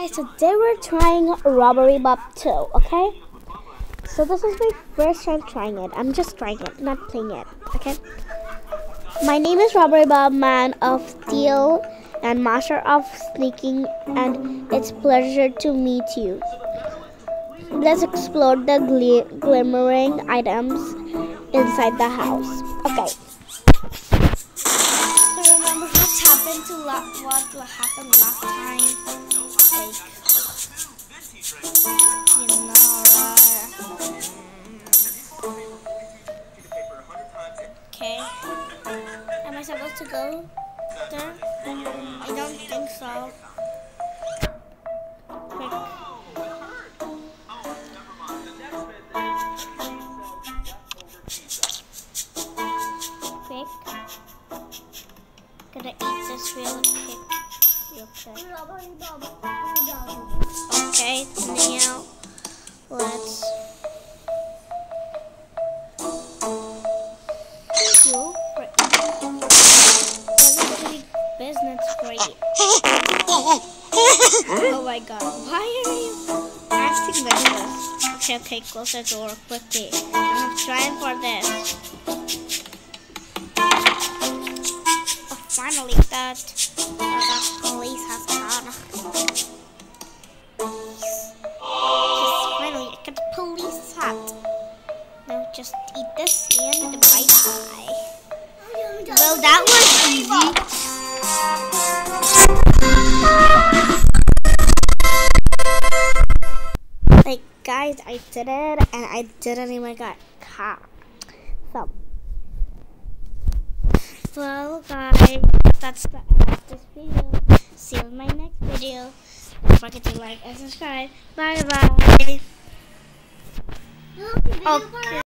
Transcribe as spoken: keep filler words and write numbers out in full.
Guys, today we're trying robbery bob two, okay? So this is my first time trying it. I'm just trying it, not playing it, okay? My name is Robbery Bob, man of steel and master of sneaking, and it's pleasure to meet you. Let's explore the gl glimmering items inside the house. Okay. So remember what happened to la what happened last time? Like, you know, right? Okay. Am I supposed to go there? I don't think so. Quick. Quick. Gonna eat this real quick. Real quick. Okay, now let's go for business for you. Oh my god, why are you acting like this? Okay, okay, close the door quickly. I'm trying for this. Oh, finally, that, uh, that police has gone. Yes, finally, I got the police hat. Now just eat this and bye bye. Well, that was easy. Like, guys, I did it, and I didn't even get caught. So, well, guys, that's the end of this video. See you in my next video. Don't forget to like and subscribe. Bye bye. Okay.